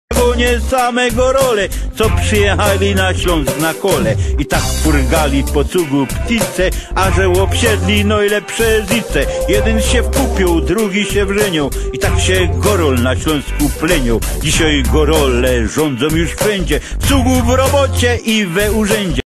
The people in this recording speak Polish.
Nie same gorole, co przyjechali na Śląsk na kole i tak furgali po cugu ptice, a że obsiedli najlepsze zice. Jeden się wkupił, drugi się wrzenią i tak się gorol na Śląsku plenią. Dzisiaj gorole rządzą już wszędzie, w cugu, w robocie i we urzędzie.